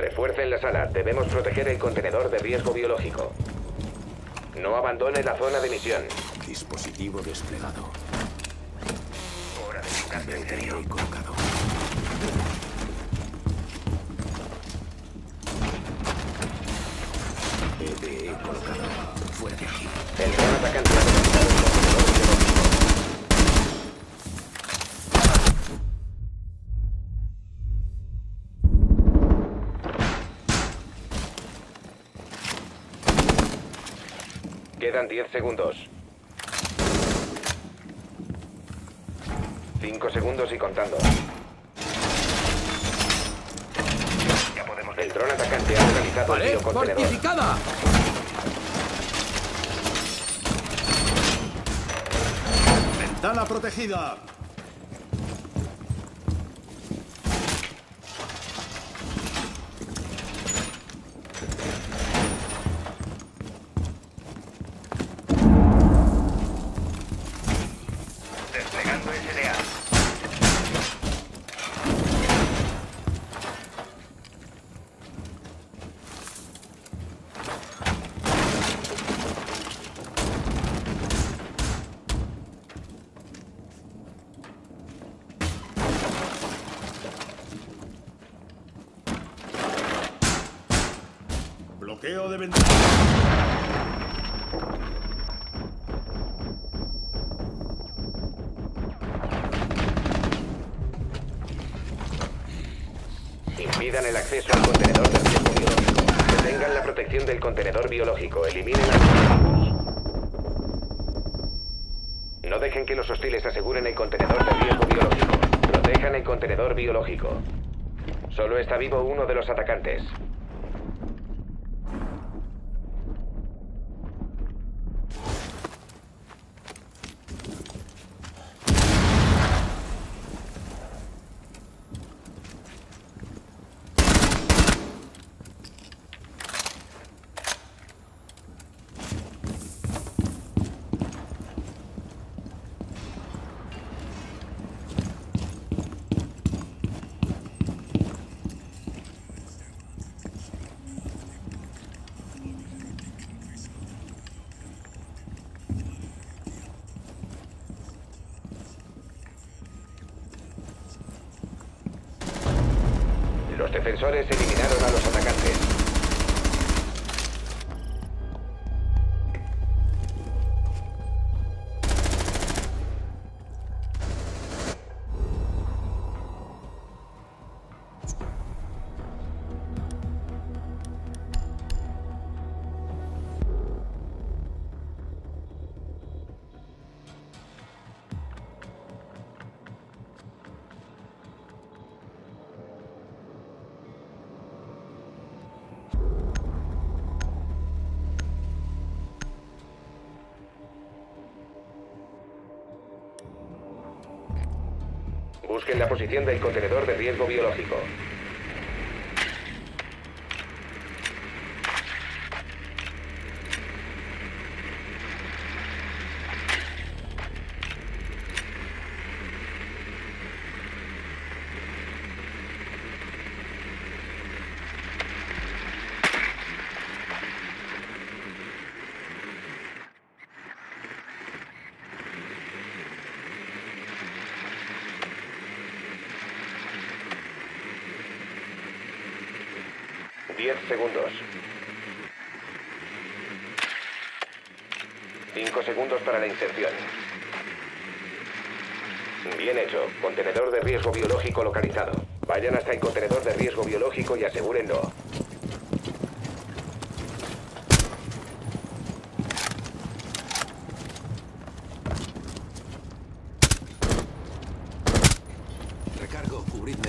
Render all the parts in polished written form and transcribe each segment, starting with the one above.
Refuercen la sala. Debemos proteger el contenedor de riesgo biológico. No abandone la zona de misión. Dispositivo desplegado. Hora de buscarte en serio. BDE colocado. BDE colocado. Fuera de aquí. El gran atacante ha localizado el contenedor biológico. Quedan 10 segundos. 5 segundos y contando. Ya podemos El dron atacante ha localizado el ¡Pared biocontenedor. fortificada! ¡Ventana protegida! desplegando SDA. Bloqueo de ventana. Impidan el acceso al contenedor de riesgo biológico. Detengan la protección del contenedor biológico. Eliminen a los enemigos. No dejen que los hostiles aseguren el contenedor de riesgo biológico. Protejan el contenedor biológico. Solo está vivo uno de los atacantes. Los defensores eliminaron a los atacantes. Busquen la posición del contenedor de riesgo biológico. Diez segundos. 5 segundos para la inserción. Bien hecho. Contenedor de riesgo biológico localizado. Vayan hasta el contenedor de riesgo biológico y asegúrenlo. Recargo, cubridme.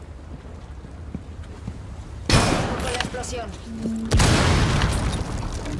Con la explosión.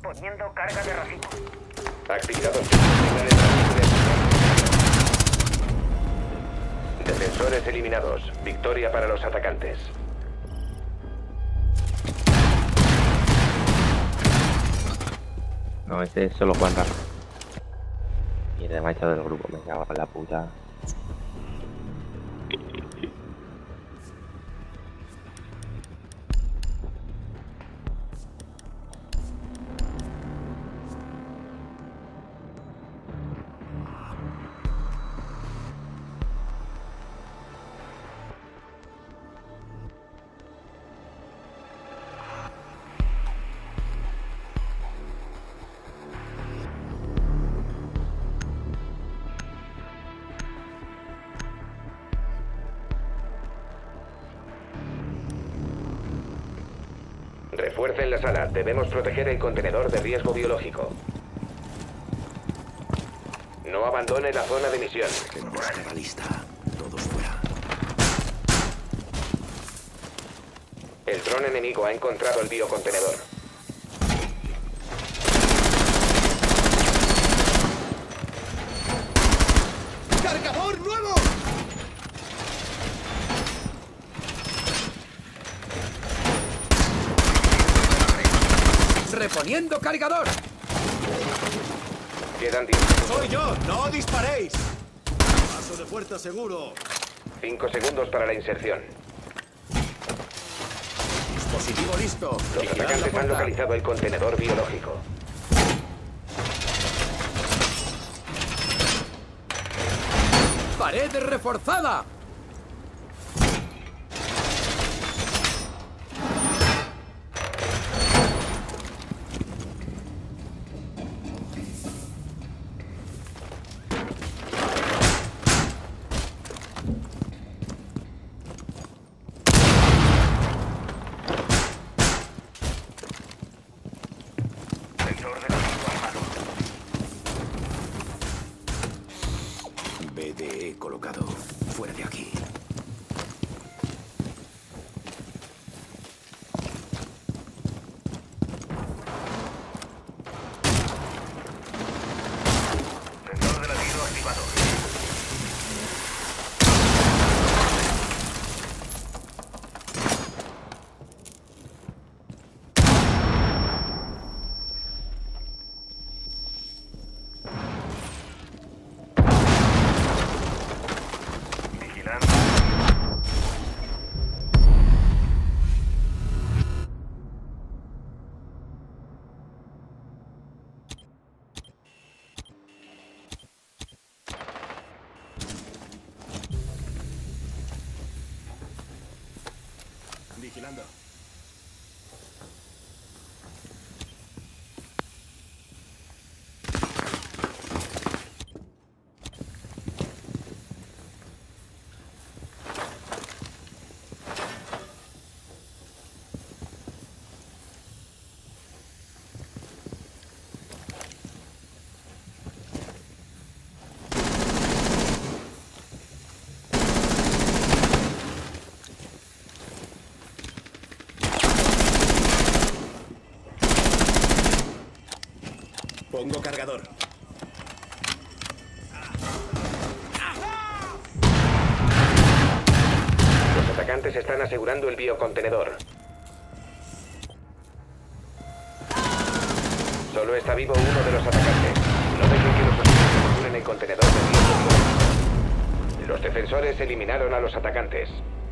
Poniendo carga de racimo. Actividad hostil. Señales de defensores eliminados. Victoria para los atacantes. No, este es solo Juan Rafa. Y el demás del grupo, me cago en la puta. Refuercen la sala. Debemos proteger el contenedor de riesgo biológico. No abandone la zona de misión. Estará lista. Todos fuera. El dron enemigo ha encontrado el biocontenedor. ¡Cargador nuevo! ¡Reponiendo cargador! Quedan 10 ¡Soy yo! ¡No disparéis! Paso de puerta seguro. 5 segundos para la inserción. Dispositivo listo. Los Vigilad la atacantes han puerta. localizado el contenedor biológico. ¡Pared reforzada! Sensor de racimo armado. BDE colocado. Fuera de aquí. Sensor de latido activado. Vigilando. Vigilando. Pongo cargador. Los atacantes están asegurando el biocontenedor. Solo está vivo uno de los atacantes. No dejen que los hostiles aseguren el contenedor de riesgo biológico. Los defensores eliminaron a los atacantes.